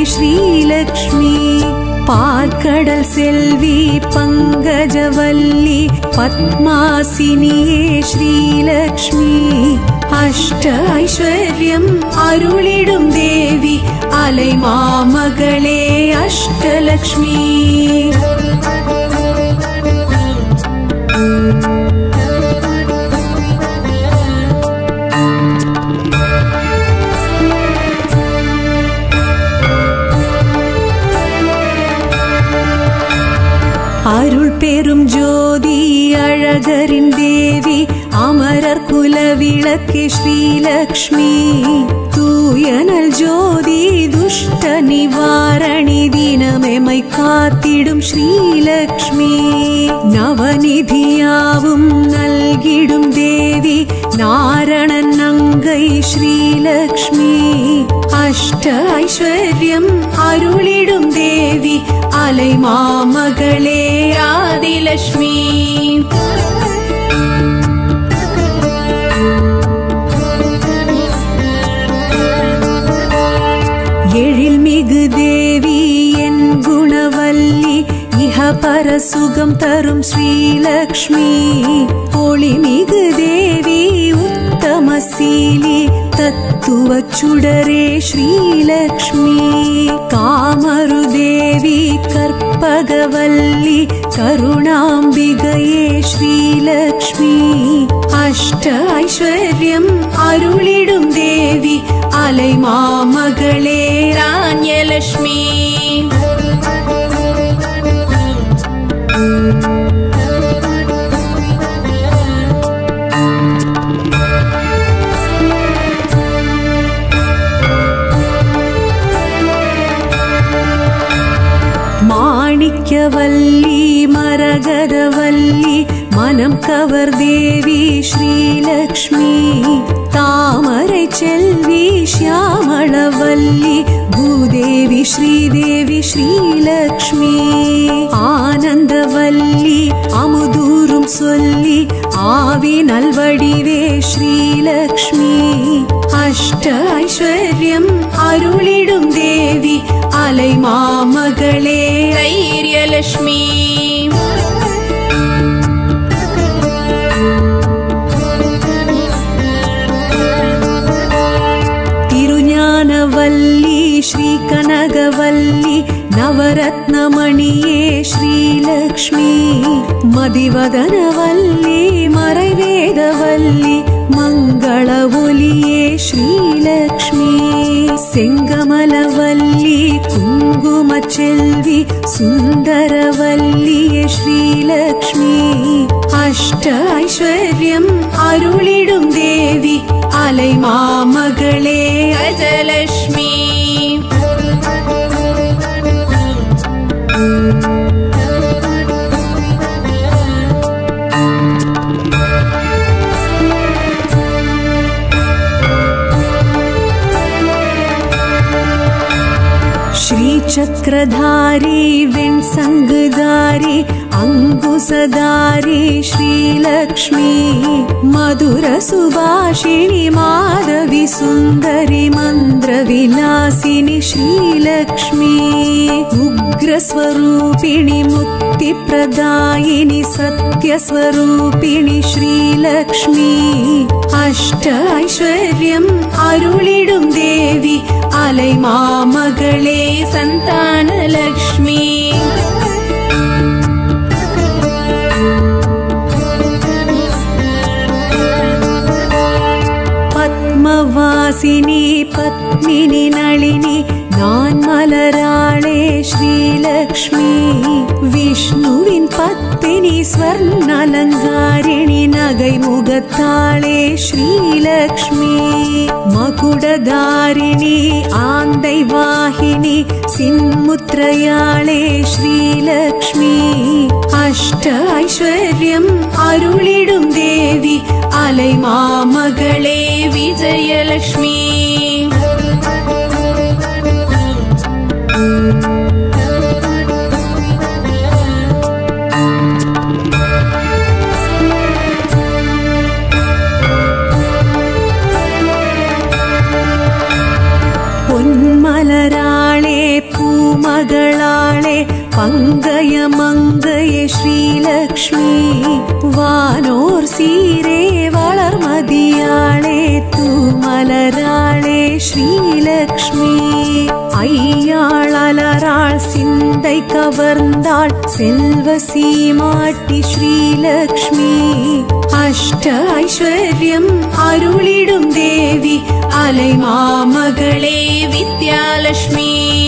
श्रीलक्ष्मी पार्कडल सेल्वी पंकजवल्ली पद्मासिनिये श्रीलक्ष्मी अष्ट ऐश्वर्यम् अरुळिडुम देवी अलैमामगळे अष्टलक्ष्मी அருள் பெரும் ஜோதி அழகரின் தேவி அமரர் குல விளக்கே ஸ்ரீலக்ஷ்மி தூயனல் ஜோதி துஷ்ட நிவாரணி தினமெமை காத்திடும் ஸ்ரீலக்ஷ்மி நவநிதியாவும் நல்கிடும் தேவி நாரணன் நங்கை ஸ்ரீலக்ஷ்மி அஷ்ட ஐஸ்வர்யம் அருளிடும் தேவி अलैमामगळे आदिलक्ष्मी एழில்மிகு தேவி என் குணவல்லி இஹ பர சுகம் தரும் ஸ்ரீலக்ஷ்மி ஒளிமிகு தேவி உத்தமசீலி தத்துவ சுடரே ஸ்ரீலக்ஷ்மி காமரு தேவி கற்பகவல்லி கருணாம்பிகையே ஸ்ரீலக்ஷ்மி அஷ்ட ஐஸ்வர்யம் அருளிடும் தேவி அலைமாமகளே ராண்யலக்ஷ்மி மாணிக்கவல்லி மரகதவல்லி மனம் கவர் தேவி ஸ்ரீலக்ஷ்மி தாமரை செல்வி ஷியாமளவல்லி பூதேவி ஸ்ரீதேவி ஸ்ரீலக்ஷ்மி ஆனந்தவல்லி அமுதூரும் சொல்லி ஆவி நல்வடிவே ஸ்ரீலக்ஷ்மி அஷ்ட ஐஸ்வர்யம் அருளிடும் தேவி அலைமாமகளே தைரியலக்ஷ்மி திருஞானவல்லி ஸ்ரீ கனகவல்லி நவரத்னமணியே ஸ்ரீலக்ஷ்மி மதிவதனவல்லி மறைவேதவல்லி மங்கள ஒலியே ஸ்ரீலக்ஷ்மி செங்கமலவல்லி குங்கும செல்வி சுந்தரவல்லியே ஸ்ரீலக்ஷ்மி அஷ்ட ஐஸ்வர்யம் அருளிடும் தேவி அலைமாமகளே அஜலக்ஷ்மி चक्रधारी वेण्सङ्गधारी अंकुशधारी श्रीलक्ष्मी मधुर सुभाषिणी माधवी सुंदरी मंद्र विलासिनी श्रीलक्ष्मी उग्र स्वरूपिणी मुक्ति प्रदायिनी सत्य स्वरूपिणी श्रीलक्ष्मी अष्ट ऐश्वर्यम् अरुळिडुम देवी अलैमामगळे संतानलक्ष्मी पद्मवासिनी पद्मिनी नलिनी नान्मलराळे श्रीलक्ष्मी विष्णुविन पत्नी स्वर्णालंकारिणी नगै मुगत्ताळे श्रीलक्ष्मी मकुडधारिणी आन्दै वाहिनी सिन्मुत्रयाळे श्रीलक्ष्मी अष्ट ऐश्वर्यम् अरुळिडुम देवी अलैमामगळे विजयलक्ष्मी பொன்மலராளே மங்கையே ஸ்ரீலக்ஷ்மி வானோர் சீரே வளர்மதியாளே தூமலராளே ஸ்ரீலக்ஷ்மி ஐயாள் அலராள் சிந்தை கவர்ந்தாள் செல்வ சீமாட்டி ஸ்ரீலக்ஷ்மி அஷ்ட ஐஸ்வர்யம் அருளிடும் தேவி அலை மாமகளே வித்யாலட்சுமி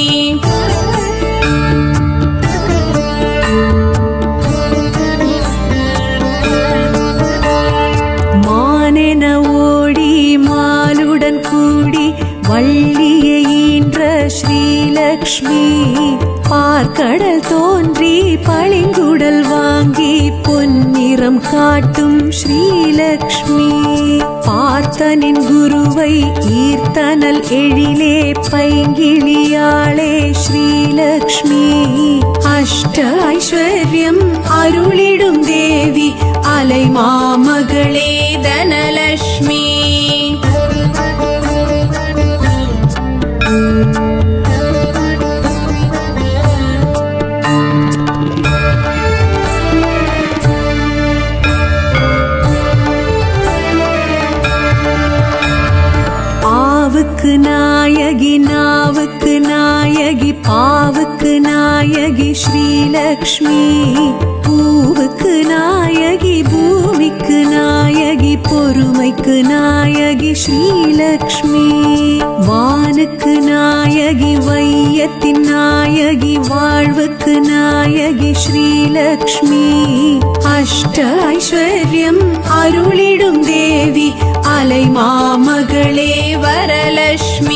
மானென ஓடி மாலுடன் கூடி வள்ளியை ஈன்ற ஸ்ரீலக்ஷ்மி பார்க்கடல் தோன்றி பளிங்குடல் வாங்கி பொன்னிறம் காட்டும் ஸ்ரீலக்ஷ்மி பார்த்தனின் குருவை ஈர்த்தனல் எழிலே பைங்கிளியாளே ஸ்ரீலக்ஷ்மி அஷ்ட ஐஸ்வர்யம் அருளிடும் தேவி அலை மாமகளே தனலட்சுமி நாயகி நாவுக்கு நாயகி பாவுக்கு நாயகி ஸ்ரீலக்ஷ்மி பூவுக்கு நாயகி பூமிக்கு நாயகி பொறுமைக்கு நாயகி ஸ்ரீலக்ஷ்மி வானுக்கு நாயகி வையத்தின் நாயகி வாழ்வுக்கு நாயகி ஸ்ரீலக்ஷ்மி அஷ்ட ஐஸ்வர்யம் அருளிடும் தேவி அலை மாமகளே வரலட்சுமி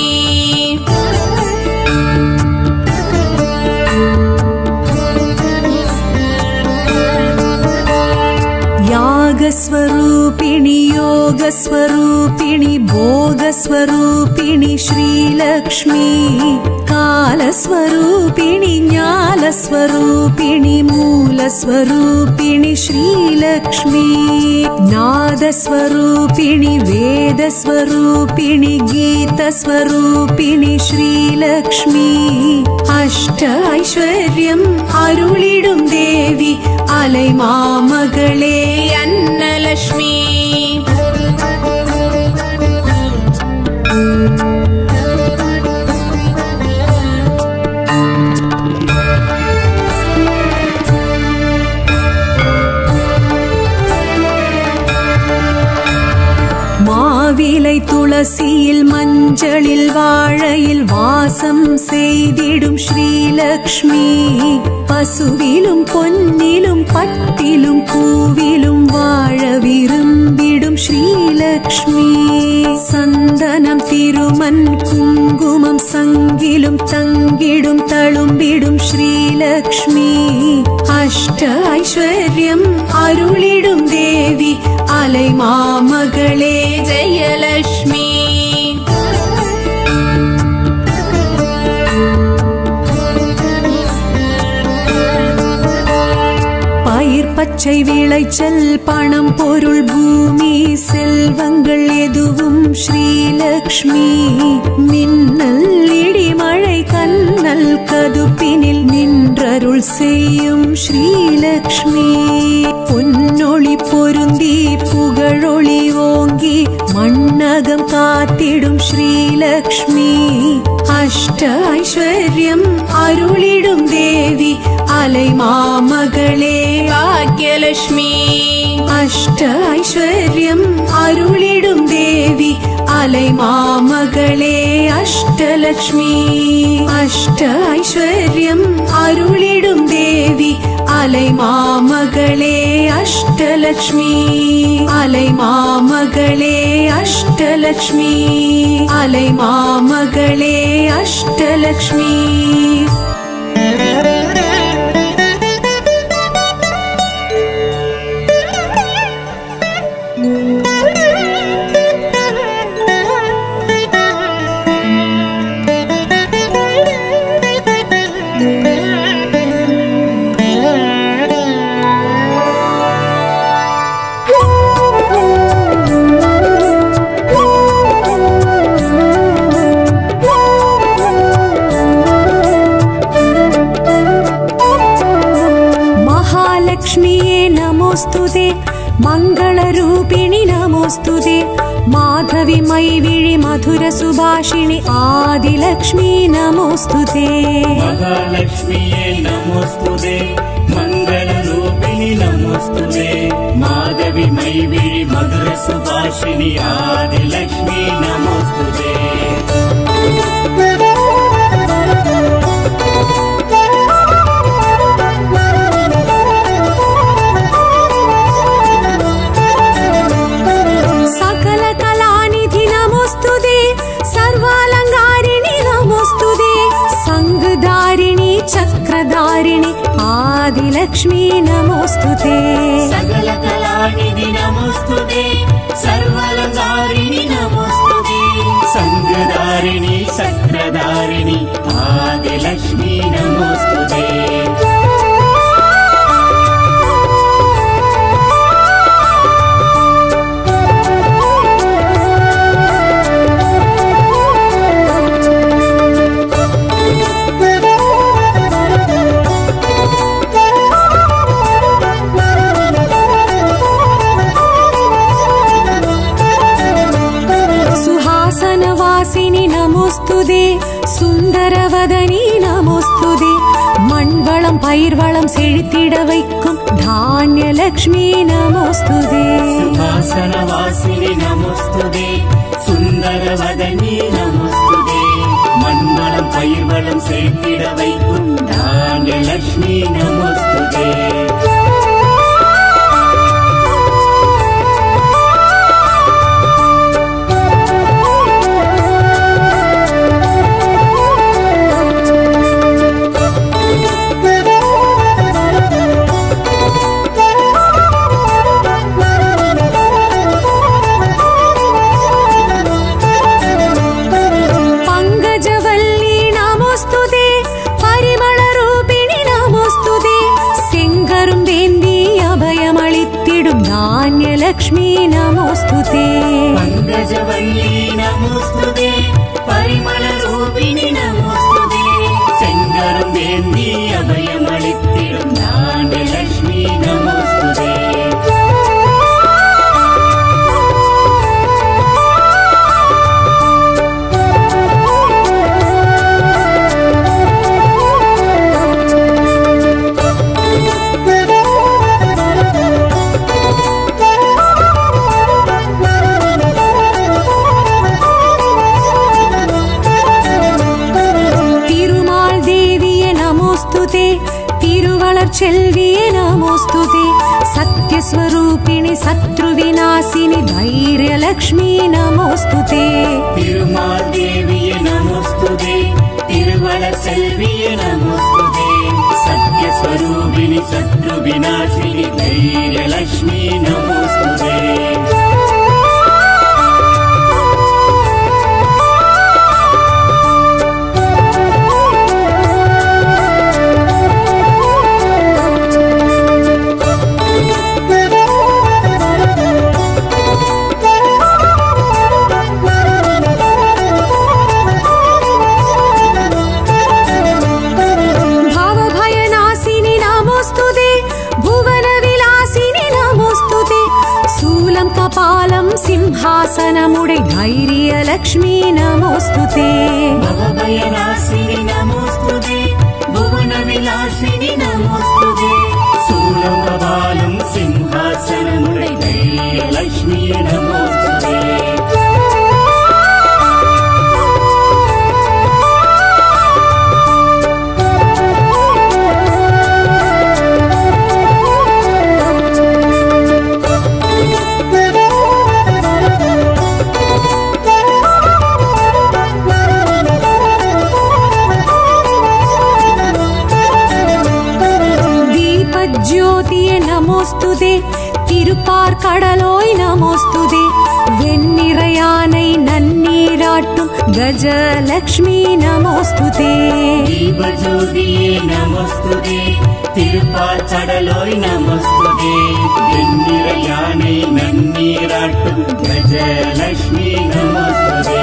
யாகஸ்வரூபிணி யோகஸ்வரூபிணி போகஸ்வரூபிணி ஸ்ரீலக்ஷ்மி காலஸ்வரூபிணி ஞானஸ்வரூபிணி மூலஸ்வரூபிணி ஸ்ரீலக்ஷ்மி நாதஸ்வரூபிணி வேதஸ்வரூபிணி கீதஸ்வரூபிணி ஸ்ரீலக்ஷ்மி அஷ்ட ஐஸ்வர்யம் அருளிடும் தேவி அலை மாமகளே அன்னலட்சுமி மாவிலை துளசியில் மஞ்சளில் வாழையில் வாசம் செய்திடும் ஸ்ரீலக்ஷ்மி பசுவிலும் பொன்னிலும் பட்டிலும் பூவிலும் வாழ விரும்பிடும் ஸ்ரீலக்ஷ்மி சந்தனம் திருமண் குங்குமம் சங்கிலும் தங்கிடும் தழும்பிடும் ஸ்ரீலக்ஷ்மி அஷ்ட ஐஸ்வர்யம் அருளிடும் தேவி அலை மாமகளே ஜெயலட்சுமி பயிர் பச்சை விளைச்சல் பணம் பொருள் பூமி செல்வங்கள் எதுவும் ஸ்ரீலக்ஷ்மி மின்னல் இடிமழை கண்ணல் கதுப்பினில் நின்றருள் செய்யும் ஸ்ரீலக்ஷ்மி பொன்னொளி பொருந்தி புகழொளி ஓங்கி மண்ணகம் காத்திடும் ஸ்ரீலக்ஷ்மி அஷ்ட ஐஸ்வர்யம் அருளிடும் தேவி அலை மாமகளே பாக்யலட்சுமி அஷ்ட ஐஸ்வர்யம் அருளிடும் தேவி அலை மாமகளே அஷ்டலட்சுமி அஷ்ட ஐஸ்வர்யம் அருளிடும் தேவி அலை மாமகளே அஷ்டலட்சுமி அலை மாமகளே அஷ்டலட்சுமி அலை மாமகளே அஷ்டலட்சுமி लक्ष्मीये नमोस्तुते मङ्गलरूपिणि नमोस्तुते माधवी मैविळि मधुर सुभाषिणि आदिलक्ष्मी नमोस्तुते महालक्ष्मीये नमोस्तुते मङ्गलरूपिणि नमोस्तुते माधवी मैविळि मधुर सुभाषिणि आदिलक्ष्मी नमोस्तुते चक्रधारिणि आदिलक्ष्मी नमोस्तुते सकलकलानिधि नमोस्तुते सर्वालङ्कारिणि नमोस्तुते संगधारिणि चक्रधारिणि आदिलक्ष्मी नमोस्तुते नमोस्तुते सुंदरवदनी नमोस्तुते मण्वलं पयिर्वलं सेळित्तिड वैक्कुम धान्यलक्ष्मी नमोस्तुते सिंहासनवासिनी नमोस्तुते सुंदरवदनी नमोस्तुते मण्वलं पयिर्वलं सेळित्तिड वैक्कुम धान्यलक्ष्मी नमोस्तुते लक्ष्मी नमोस्तुते पंकजवल्ली नमोस्तुते परिमलरूपिणी नमोस्तुते सेंगरुंदेन्दी अभयमळित्तिडुम धान्यलक्ष्मी नमोस्तुते तिरुवळर्चेल्विये नमोस्तुते सत्यस्वरूपिणि शत्रुविनाशिनि धैर्यलक्ष्मी नमोस्तुते तिरुमादेविये नमोस्तुते तिरुवळर्चेल्विये नमोस्तुते सत्यस्वरूपिणि शत्रुविनाशिनि धैर्यलक्ष्मी नमोस्तुते कपालं सिंहासनमुडे धैर्यलक्ष्मी नमोस्तुते भवभयनाशिनि नमोस्तुते भुवनविलासिनि नमोस्तुते शूलं कपालं सिंहासनमुडे धैर्यलक्ष्मी नमोस्तुते ज्योतिये नमोस्तुते तिरुपार्कडलोय नमोस्तुते वेन्निरयानै नन्नीराट्टुम गजलक्ष्मी नमोस्तुते दीपज्योतिये नमोस्तुते तिरुपार्कडलोय नमोस्तुते वेन्निरयानै नन्नीराट्टुम गजलक्ष्मी नमोस्तुते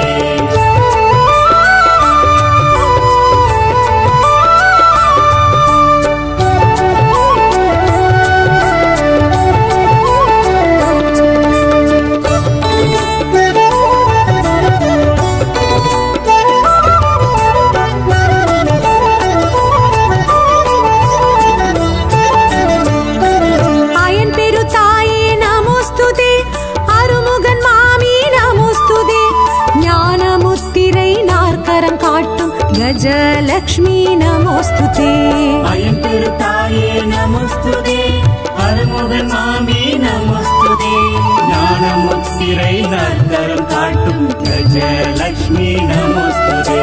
गजलक्ष्मी नमोस्तुते अयंतिरुताये नमोस्तुते अरुमुगन मामी नमोस्तुते ज्ञानमुत्सिरै नर्तरं काट्टुम गजलक्ष्मी नमोस्तुते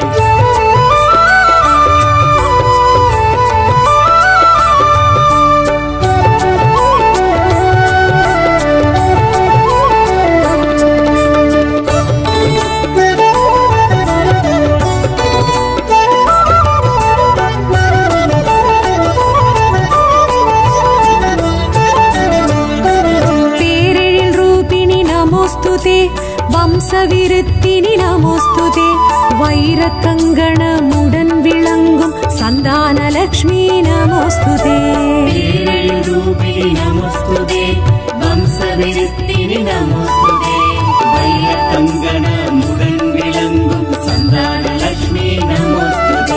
வம்சவிருத்தினி நமோஸ்துதே வைரக்கங்கணமுடன் விளங்கும் சந்தானலக்ஷ்மி நமோஸ்துதே ரூபிணி நமோஸ்துதே வம்சவிருத்தினி நமோஸ்துதே வைரக்கங்கணமுடன் விளங்கும் சந்தானலக்ஷ்மி நமோஸ்துதே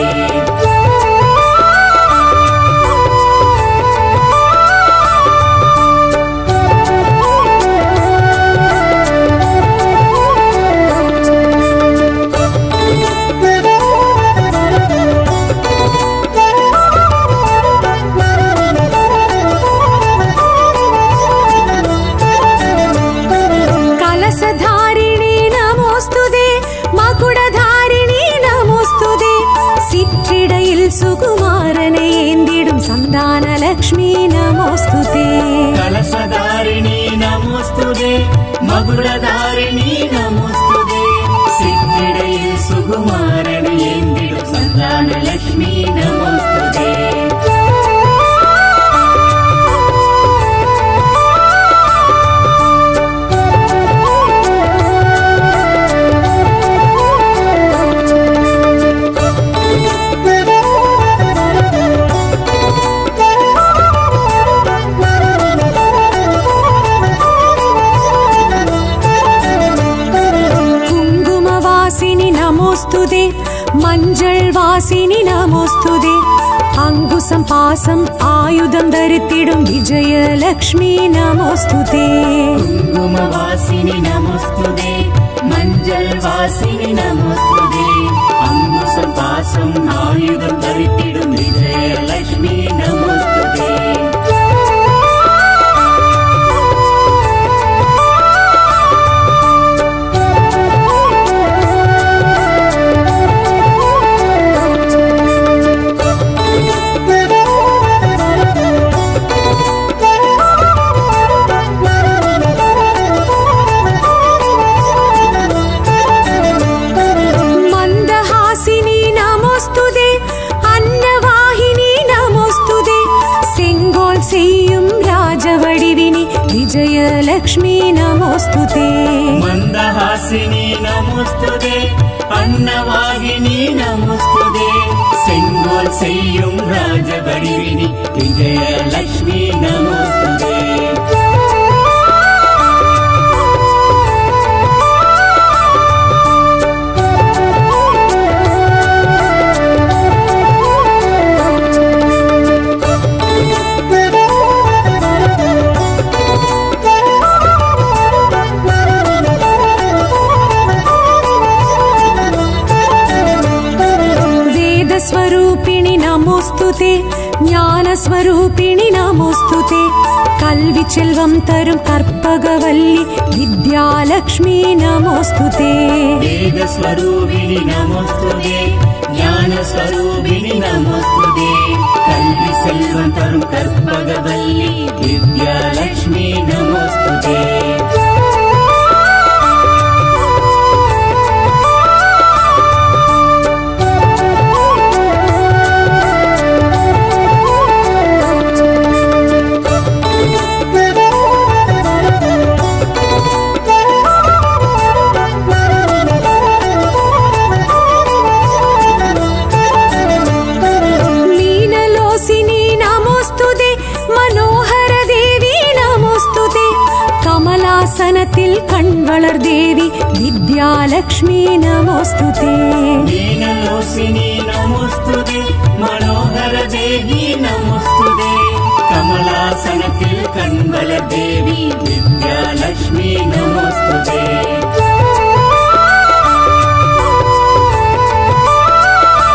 सुकुमारने एंदिडुम संदानलक्ष्मी नमोस्तुते कलशधारिणी नमोस्तुते मकुडधारिणी नमोस्तुते सिद्धिडैल सुकुमारने एंदिडुम संदानलक्ष्मी नमोस्तुते नमोस्तुते मंजल वासिनी नमोस्तुते अंकुशं पासं आयुधं धरितिडुम विजयलक्ष्मी नमोस्तुते कुंकुमवासिनी नमोस्तुते मंजल वासिनी नमोस्तुते अंकुशं पासं आयुधं धरितिडुम विजयलक्ष्मी नमोस्तुते विजयलक्ष्मी नमोस्तुते मंदहासिनी नमोस्तुते अन्नवाहिनी नमोस्तुते सेंगोल सेय्युम राजवडिविनी विजयलक्ष्मी नमोस्तुते स्वरूपिणी नमोस्तुते ज्ञान स्वरूपिणी नमोस्तुते कल्वि सेल्वम तरुम कर्पगवल्ली विद्यालक्ष्मी नमोस्तुते वेद स्वरूपिणी नमोस्तुते ज्ञान स्वरूपिणी नमोस्तुते कल्वि सेल्वम तरुम कर्पगवल्ली विद्यालक्ष्मी नमोस्तुते कण्वलर देवी विद्यालक्ष्मी नमोस्तुते मीनलोसिनी नमोस्तुते मनोहर देवी नमोस्तुते कमलासनतिल कण्वलर देवी विद्यालक्ष्मी नमोस्तुते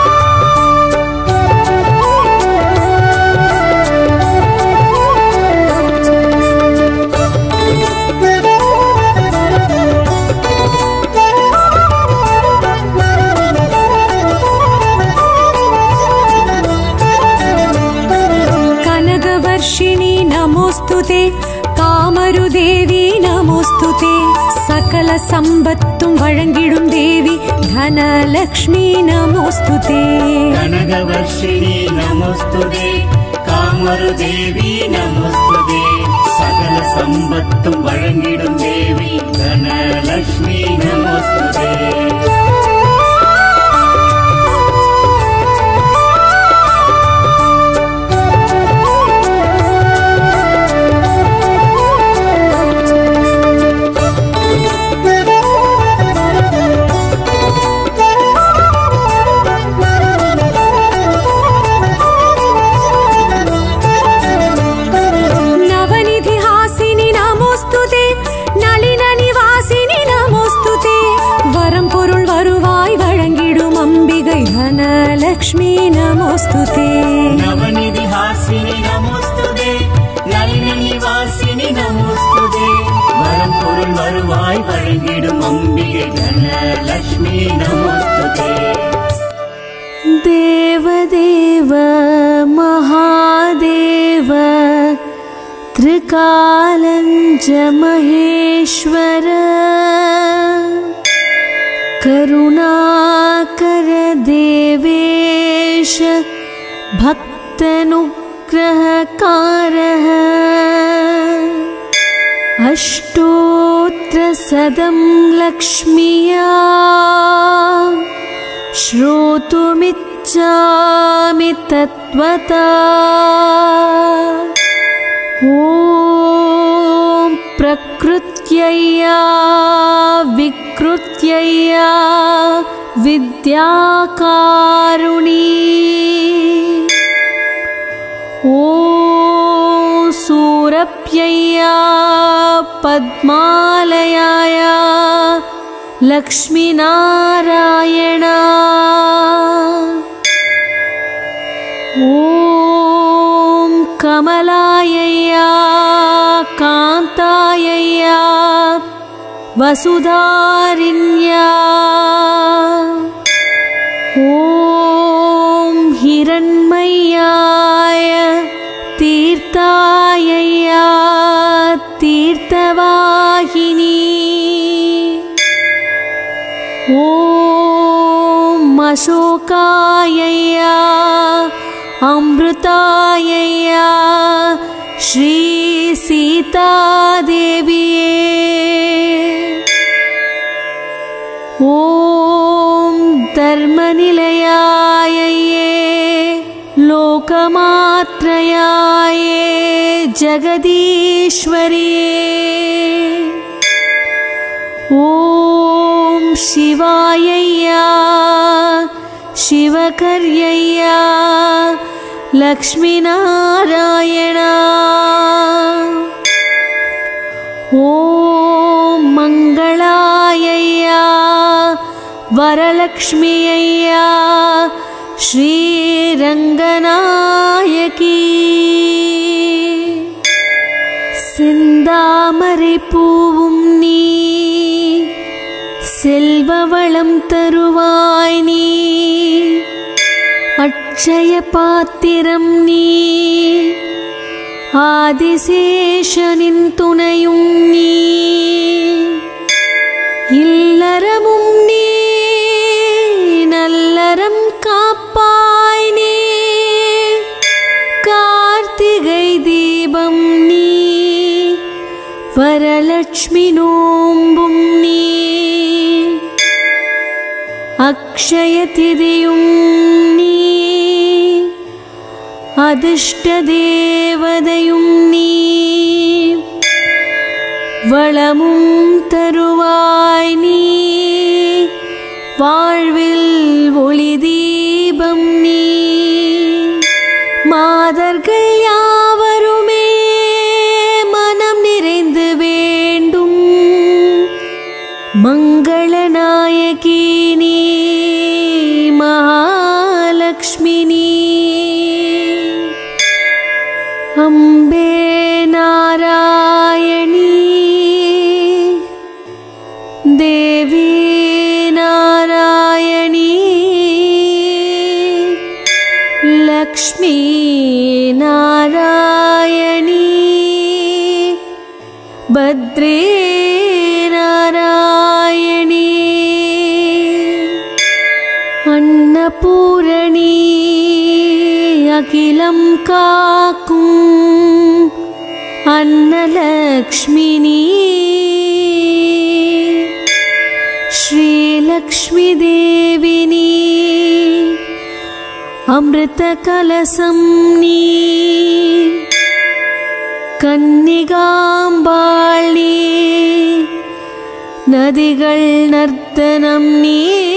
कामवर्षिणि नमोस्तुते कामरुदेवी नमोस्तुते सकल सम्पत्तुम वळंगिडुम देवी धनलक्ष्मी नमोस्तुते कनकवर्षिणि नमोस्तुते कामरुदेवी नमोस्तुते सकल सम्पत्तुम वळंगिडुम देवी धनलक्ष्मी नमोस्तुते लक्ष्मी नमोस्तुते नवनिधि हासिनी नमोस्तुते नलिनी निवासिनी नमोस्तुते वरम पोरुल वरुवाय वळंगिडुम अंबिगे धनलक्ष्मी नमोस्तुते देवदेव महादेव त्रिकालञ्च महेश्वर करुणाकर देवेश भक्तनुग्रहकारः अष्टोत्तरशतं लक्ष्म्या श्रोतुमिच्छामि तत्त्वता ॐ प्रकृत्यया विकृत्यया विद्याकारुणी ॐ सूरप्यया पद्मालयाय लक्ष्मीनारायण ॐ कमलायया कान्तायया वसुधारिण्या ॐ हिरण्मय्याय तीर्थायया तीर्थवाहिनी ॐ अशोकायया अमृतायया श्री सीतादेविये ॐ धर्मनिलयायै लोकमात्रयाय जगदीश्वर्ये ॐ शिवायया शिवकर्यया लक्ष्मीनारायण ॐ मङ्गलायया वरलक्ष्म्यया श्रीरङ्गनायकी செந்தாமரை பூவும் நீ செல்வவளம் தருவாய் நீ அட்சய பாத்திரம் நீ ஆதிசேஷனின் துணையும் நீ இல்லறமும் நீ நல்லறம் காப்பாய் நீ கார்த்திகை தீபம் நீ வரலட்சுமி நோம்பும் நீ அக்ஷய திதியும் நீ அதிர்ஷ்ட தேவதையும் நீ வளமும் தருவாய் நீ வாழ்வில் ஒளி தீபம் நீ மாதர்கள் யாவருமே மனம் நிறைந்து வேண்டும் மங்களநாயகி நீ மகாலக்ஷ்மி நீ அம்பே நாராயணி தேவி நாராயணி भद्रे नारायणी अन्नपूरणी अखिलं काक्कुम अन्नलक्ष्मिनी श्रीलक्ष्मी देविनी अमृतकलशं नी कन्निगाम्बाळ नी नदिगळ नर्तनं नी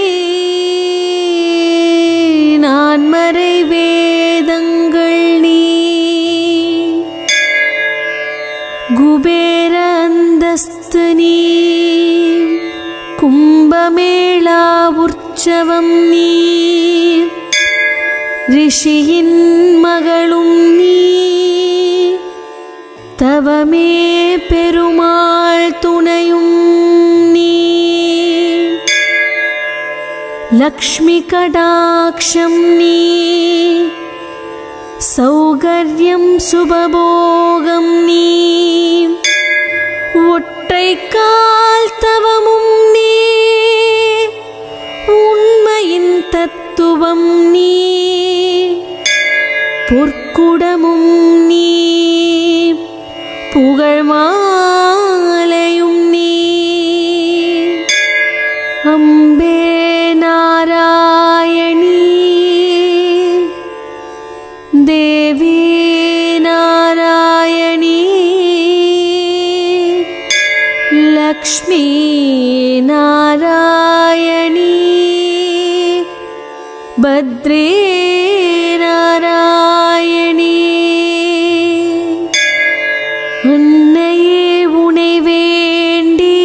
नान्मறை வேதங்கள் நீ குபேர அந்தஸ்து நீ கும்பமேளா உற்சவம் நீ ரிஷியின் மகளும் நீ தவமே பெருமாள் துணையும் நீ लक्ष्मी कटाक्षं नी सौगर्यं सुभभोगं नी ஒற்றைக்கால் தவமும் நீ உண்மையின் தத்துவம் நீ பொற்குடமும் நீ புகழ்மாலையும் நீ அம்பே नारायणी देवी नारायणी लक्ष्मी नारायणी भद्रे नारायणी अन्नैये उनै वेण्डी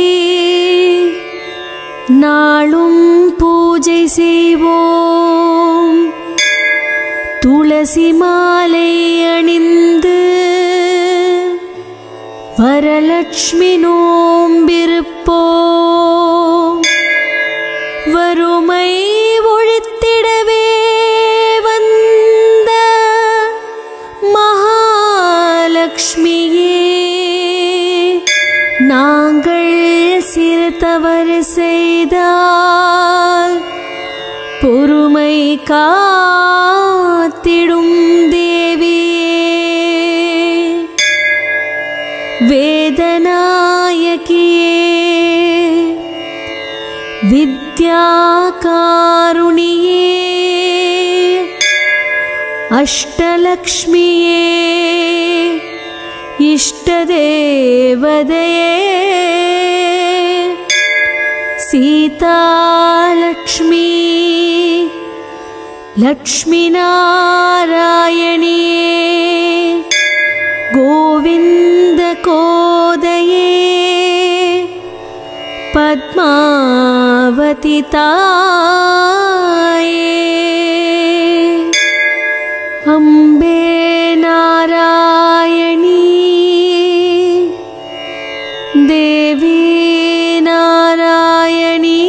नाளும் பூஜை செய்வோம் துளசி மாலை அணிந்து வரலட்சுமி நோம்பிருப்போம் வறுமை ஒழித்திடவே வந்த மகாலட்சுமியே நாங்கள் சிறு தவறு செய்தால் பொறுமை காத்திடும் தேவியே வேதநாயகியே வித்யாகாருணியே அஷ்டலக்ஷ்மியே इष्टदेवदये सीतालक्ष्मी लक्ष्मीनारायणिये गोविन्दकोदये पद्मावती ताये अम्बे नारायणी देवी नारायणी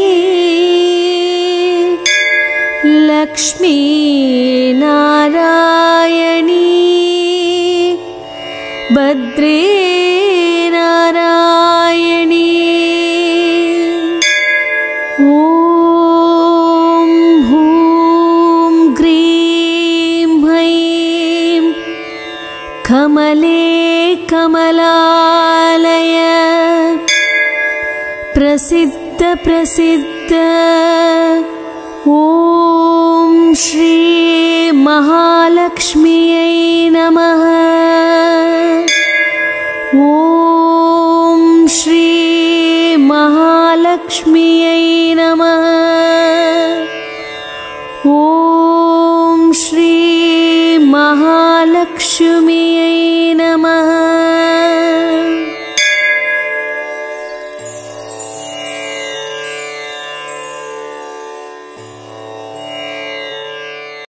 लक्ष्मी नारायणी भद्रे नारायणी ॐ हूं ग्रीं ऐं कमले कमलालय प्रसिद्ध प्रसिद्ध ॐ श्री महालक्ष्म्यै नमः ॐ श्री महालक्ष्म्यै नमः ॐ श्री महालक्ष्मी